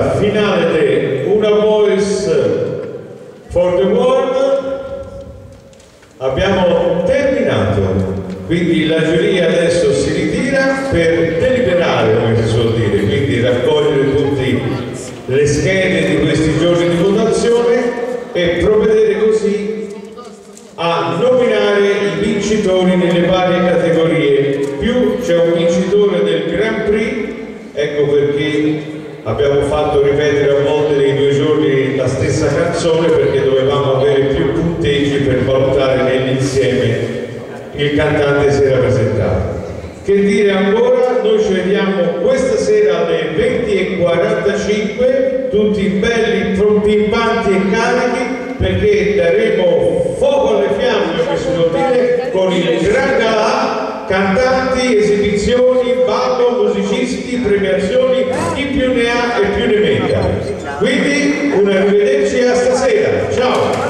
questa finale di Una Voice for the World abbiamo terminato, quindi la giuria adesso si ritira per deliberare, come si suol dire, quindi raccogliere tutte le schede di questi giorni di votazione e provvedere così a nominare i vincitori nelle varie categorie. Più c'è un vincitore del Grand Prix, ecco perché abbiamo fatto ripetere a volte nei 2 giorni la stessa canzone, perché dovevamo avere più punteggi per valutare nell'insieme il cantante si era presentato. Che dire ancora? Noi ci vediamo questa sera alle 20:45, tutti belli, pimpanti e carichi, perché daremo fuoco alle fiamme, come si può dire, con il Gran Galà, cantanti, esibizioni, ballo, musicisti, premiazioni, chi più ne ha e più ne metta. Quindi un arrivederci a stasera, ciao!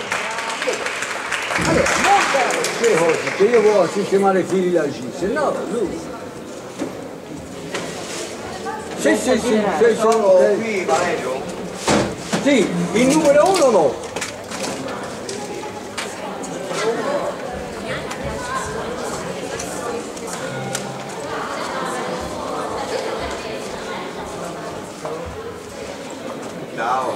Che io voglio sistemare i fili da G, se no lui. Sì, sono qui, Valerio? Sì, il numero 1 no. Ciao.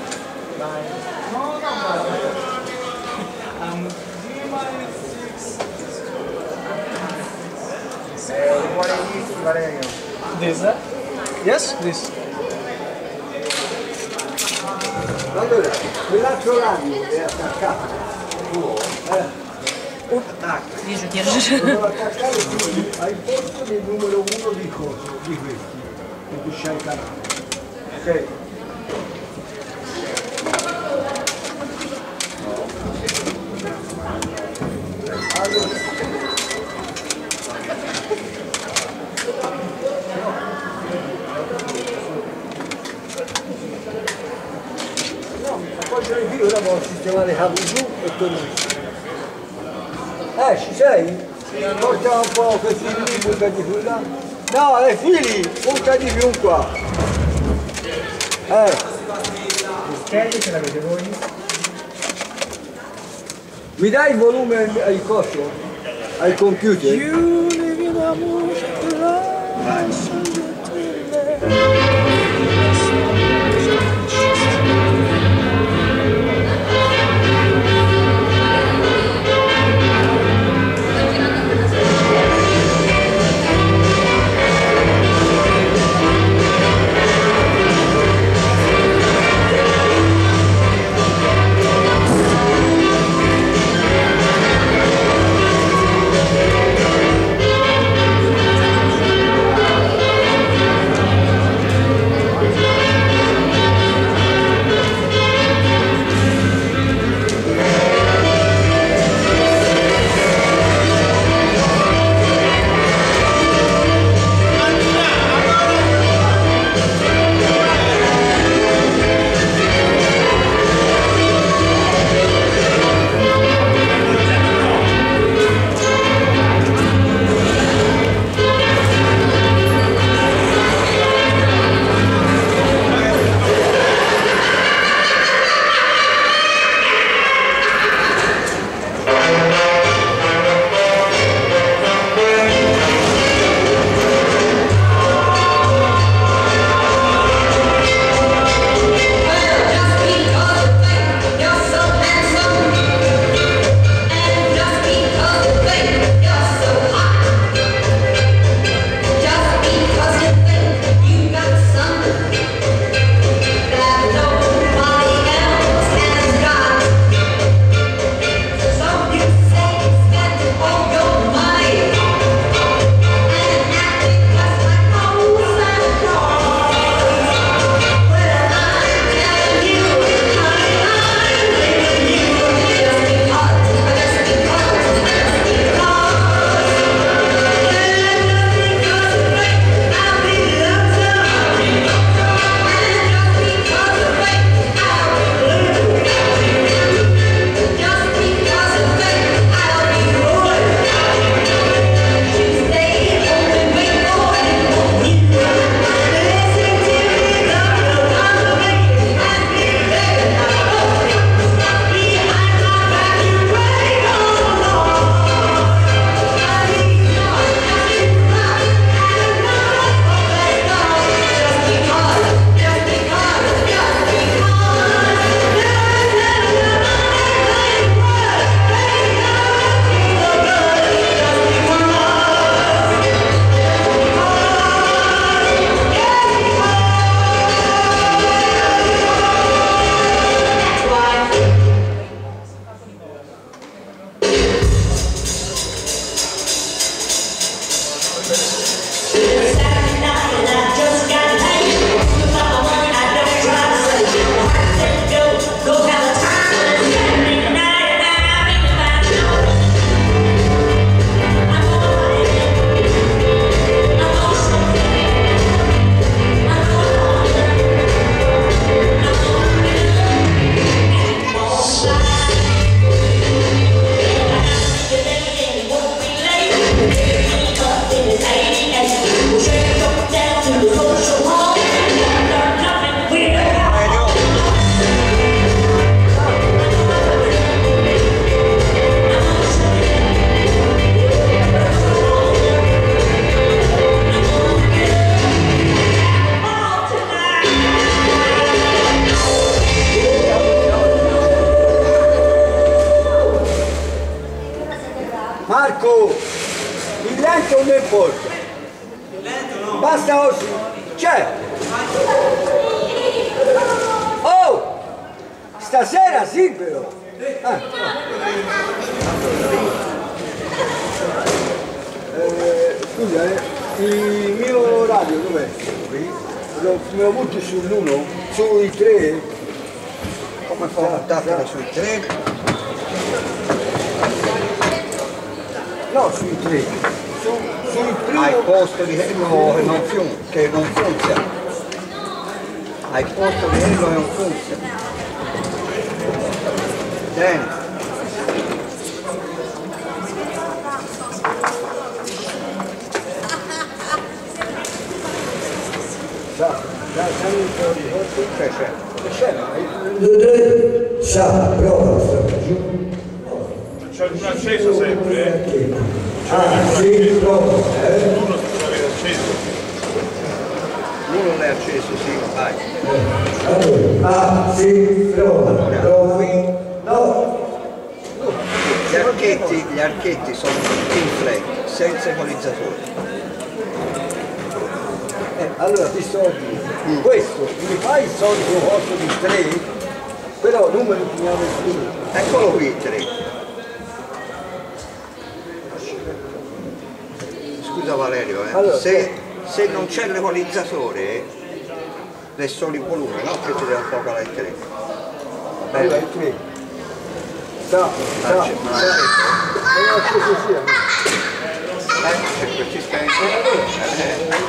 This, yes, this. Allora, quell'altro radio è attaccato. Вижу, держишь. Devo attaccare qui al posto del numero 1 di coso, di questi. Che tu c'hai il canale. Ok? Allora. Io ora devo sistemare i capi giù e torno qui. Ci sei? Porta un po' questi fili, punta di più là. No, fili, punta di più qua. Le schede ce l'avete voi? Mi dai il volume al coso? Al computer? posto. Basta oggi. C'è. Oh! Stasera sì però. Scusa, il mio radio dov'è? Me lo butti sull'1? Sui 3? Come fa a buttartelo sui 3? No, sui 3. Sul primo... Hai posto di quello che non funziona. Hai posto di quello che non funziona. Bene. Sa, prova. C'è un acceso sempre, Sì, prova. Uno si avere acceso. Uno l'hai acceso, sì, vai. Sì, prova. No. Gli archetti sono tutti in flat, senza equalizzatori. Allora ti sto a dire, questo mi fai il solito costo di 3, però numero finiamo su. Eccolo qui, 3. Scusa Valerio, Allora, se non c'è l'equalizzatore, è solo il volume, no? Che ti deve un po' calare il 3. Va Allora, bene? il 3. Sta. Non acceso sia. C'è questi spenti.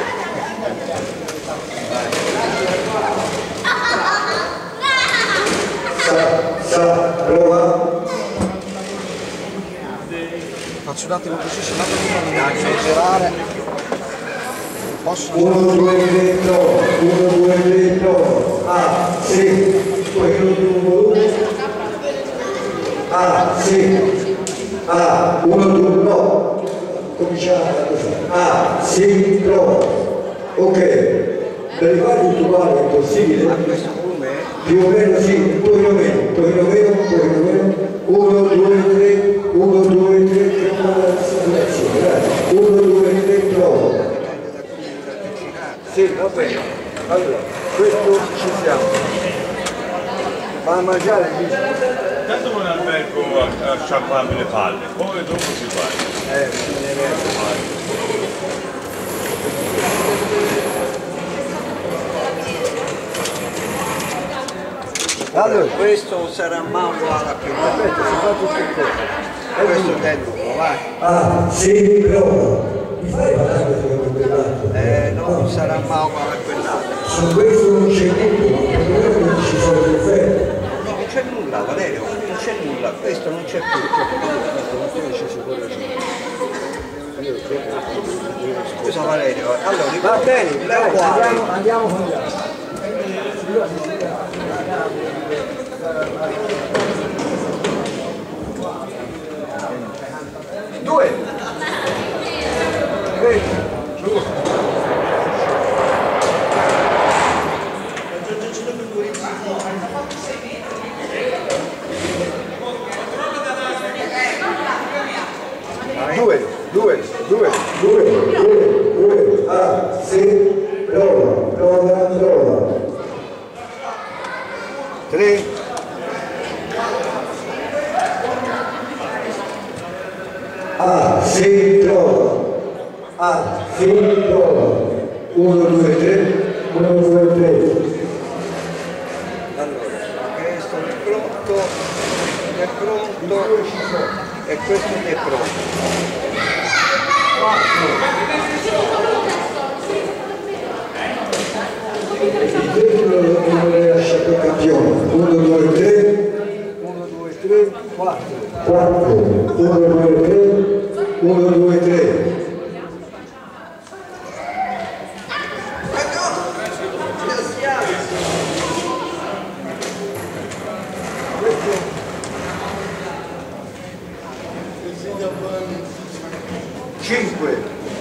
Prova. Faccio un attimo così, se no non mi accelerare. Posso? 1, 2, 3, prova. 1, 2, 3, prova. Sì. Poi non più un volume. Sì. 1, 2, no. Cominciamo così. Sì, prova. Ok. Per rifare tutto uguale è possibile? A questo volume? Più o meno sì, un pochino meno. 1, 2, 3, 1, 2, 3, 1, 2, 3, prova. Sì, va bene. Allora, questo ci siamo. Va a mangiare il disco. Tanto non albergo a sciacquarmi le palle, poi dopo si fa. Allora, questo sarà mai uguale a quello. Aspetta, si fa tutto il corso. Questo è dentro, vai. Sì, prova. Mi fai parlare con quell'altro? Non sarà mai uguale a quell'altro. Su questo non c'è niente, non ci sono le fette. No, non c'è nulla, Valerio, non c'è nulla, questo non c'è più. Scusa Valerio, allora Va bene, è uguale. andiamo con gli altri. 2, 3, 2. Sì, prova. 3. Sì, prova. 1, 2, 3. Allora, questo è pronto e questo è pronto. Non le lasciato campione. 1, 2, 3. 1, 2, 3, 4. 1, 2, 3. 1, 2, 3. Cinque.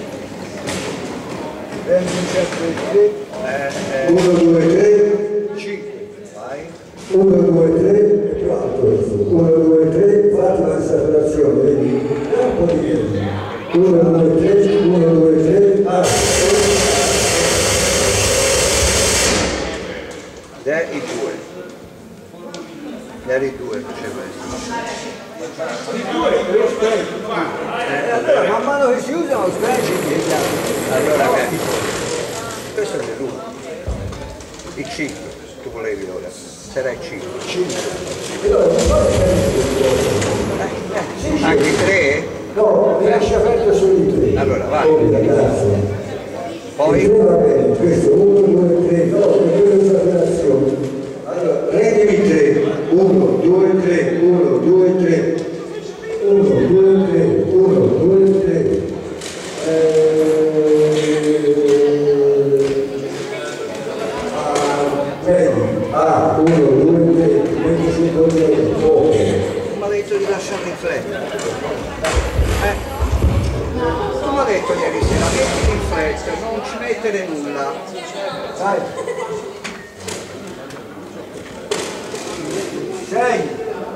1, 2, 3, 5. Vai. 1, 2, 3, 4. 1, 2, 3, fate la separazione, vedi? Un po' di 1, 2, 3, 1, 2, i due. Ieri due faceva allora man mano che si usano lo scratch allora questo è l'uno. Il 5 tu volevi ora. Sarà il 5. Anche 3? no, mi lascia aperto solo i 3 Allora vai. Poi? va bene, questo 1, 2, 3, no, perché una operazione. Allora, rendimi 3, 1, 2, 3, 1, 2, 3, 1, 2, 3, 1, 2, 3. Ah, 1, 2, 3, 25 euro, Tu mi hai detto di lasciare riflettere. Tu mi hai detto ieri sera, metti riflettere, non ci mettere nulla. dai. 6.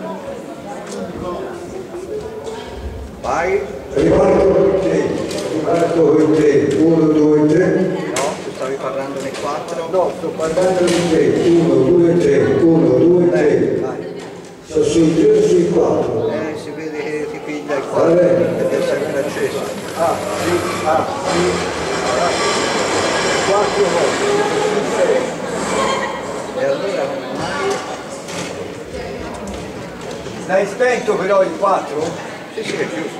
Vai. Riparto con 3, 1, 2, 3. No, tu stavi parlando nei 4. No, sto parlando di 3, 1, 2, 3, 1, 2, 3. Vai. Sono sui 3 o sui 4. Si vede che ti piglia il Va 4 bene. ed è sempre acceso. Ah, sì, 4 volte. E allora come mai? L'hai spento però il 4? Sì, sì, è chiuso.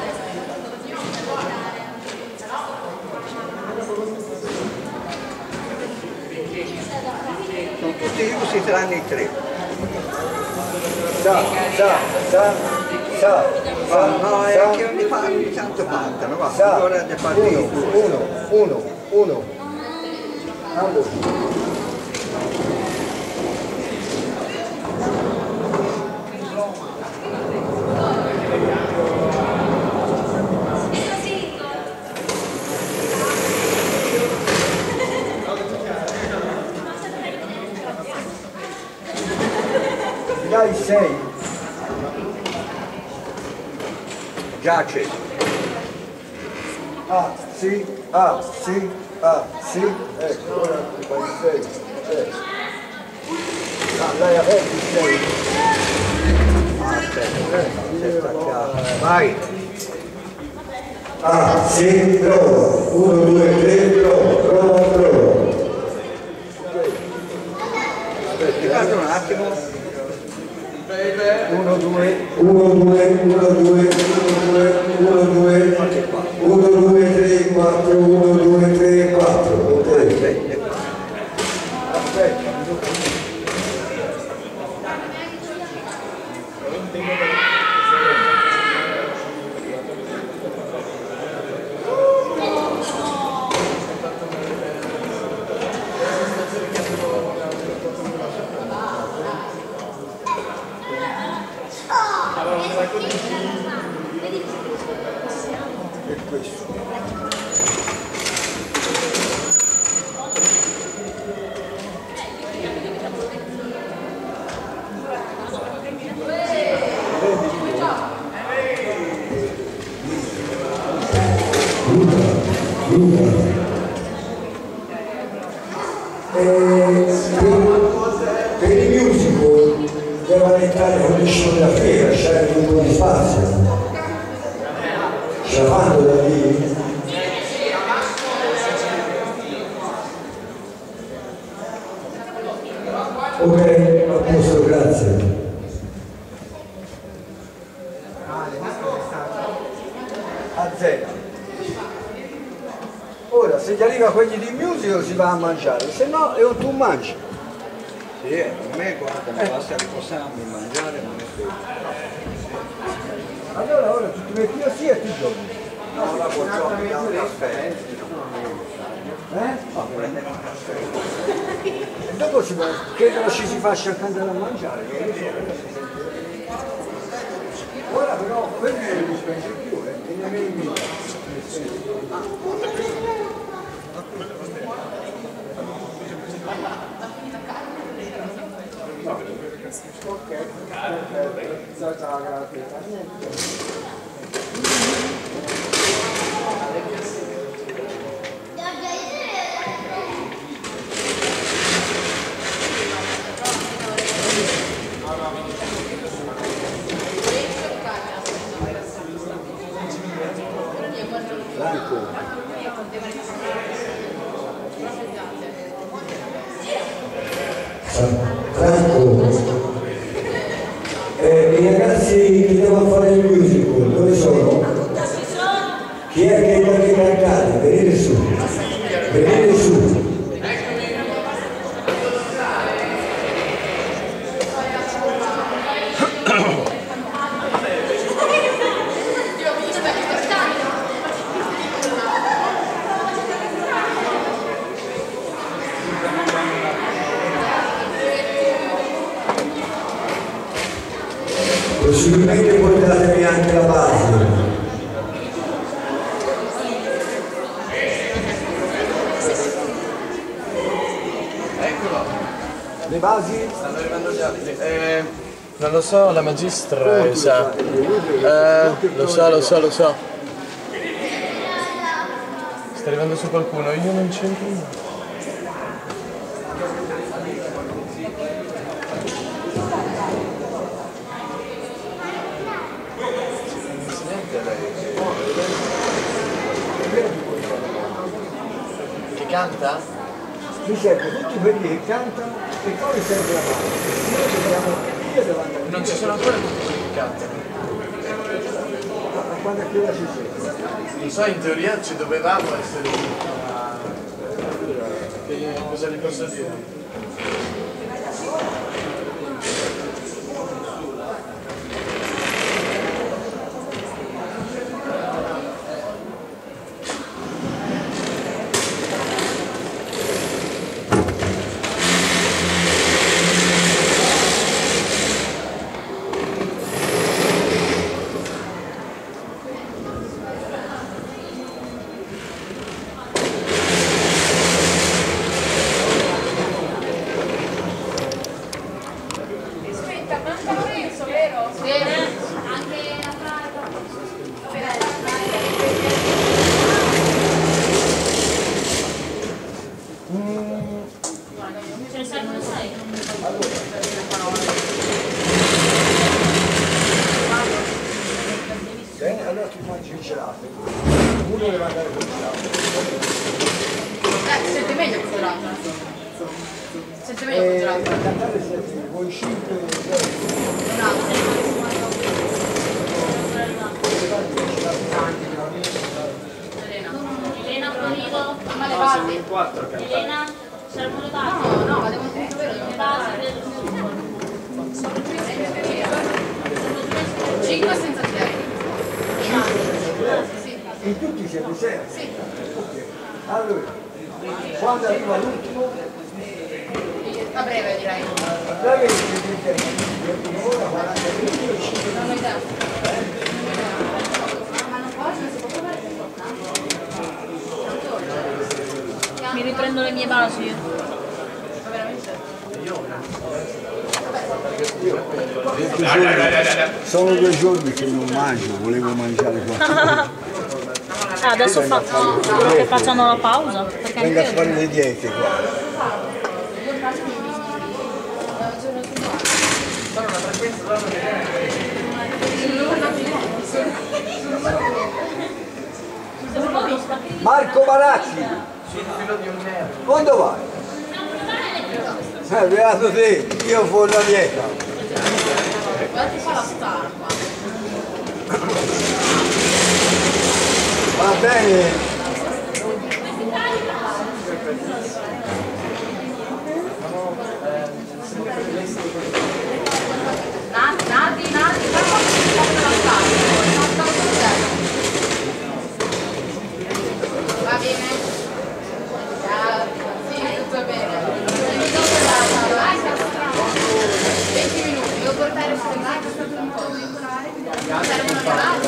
Sono tutti chiusi tranne i 3. No, è che ogni tanto partono, guarda, ora ne parti 1. Dai 6. già acceso. Ah, sì, ecco, ora ti fai il 6. Ah, l'hai aperto il 6. Aspetta, vai. Ah, sì, prova. 1, 2, 3, prova. Guarda un attimo. 1, 2, 3, 4, 1, 2, 3, 4. Ok. Aspetta. Per i musical devono entrare con le scenografie, lasciare un po' di spazio. Ce la fanno da lì? Ok, a posto, grazie. A zero. Ora, se gli arriva quelli di musical si va a mangiare, se no è un tu mangi. Sì, a me guarda, mi basta riposarmi, mangiare, non è quello. Allora ora tu ti metti così e ti giochi. No, la buongiorno da un caffè. Eh? Prendere un caffè. E dopo si può, credo ci si faccia andare a mangiare. Ora però quelli non li spendi più, e nemmeno i miei. Ok, ciao, grazie. Franco. I ragazzi che devono fare il musical, dove sono? Chi è che vuole cantare? Venite su, venite su. Possibilmente portatevi anche la base. Eccolo. Le basi? Stanno arrivando gli altri. Non lo so, la magistra sa. Lo so. Sta arrivando su qualcuno, io non c'entro niente. Che canta? Mi serve tutti quelli che cantano e poi serve la base. Noi dobbiamo, io devo andare. Non ci sono ancora tutti quelli che cantano. Ma quando è che ora si sente? Non so, in teoria ci dovevamo essere. Che cosa gli posso dire? Bene, allora tu mangi il gelato. Uno deve andare con il gelato. Sente meglio con gelato. Sente meglio con gelato. Cantare siete voi 5 Un altro. Elena Florido, Ma le basi? Elena, c'erano le basi. No, ma devo dire vero, Le basi del 5 senza 6. in tutti siete seri? Sì. Ok. Allora, quando arriva l'ultimo, A breve direi. dai che siete ora 40 minuti e 5 Non ho idea. Mi riprendo le mie basi. Sono 2 giorni che non mangio, volevo mangiare qualcosa. Adesso sicuro che facciano la pausa. Perché Venga a anche fare le diete qua. Marco Barazzi, quando vai? Beato te, io fuori la dieta. Guarda ti fa la star qua. Va bene? Nati, fa la star. Va bene? Sì, tutto bene. 20 minuti, devo portare su il live, è stato un po' servono le basi,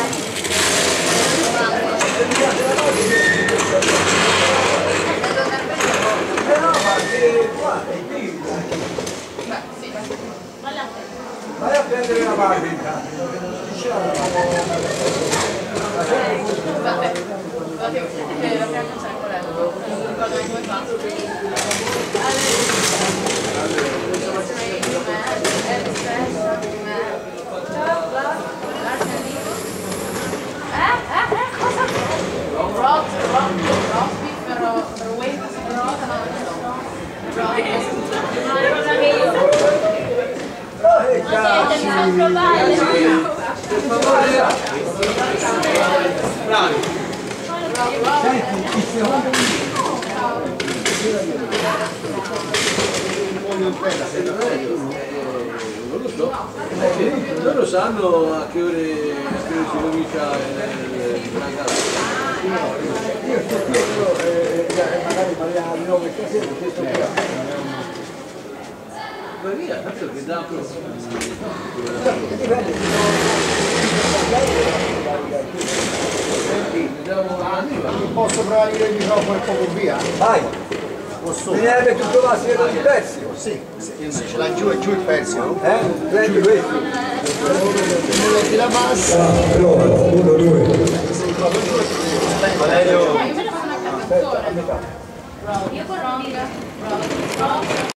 Vai a prendere la base intanto. Vabbè, la prima canzone qual è? Non ricordo come fa. Roast beef, però weight, però non so. Troppo bello! Bravi. Non lo so, loro sanno a che ore si comincia la gara. Io sto qui, magari parliamo di 9 stasera, perché sto qui. Ma via, tanto che da Posso provare il microfono e poco via? Vai! Viene tutto va sia di pezzi? Sì, ce l'ha giù e giù il pezzo, no? Prendi questo. Metti la massa. Prova, 1, 2. Valerio! Io con Romica.